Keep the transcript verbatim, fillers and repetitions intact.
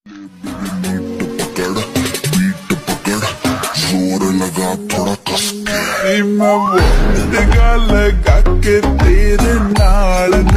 पकड़ बीट पकड़ जोर लगा थोड़ा कस के मैं वो लगा लगा के तेरे नाल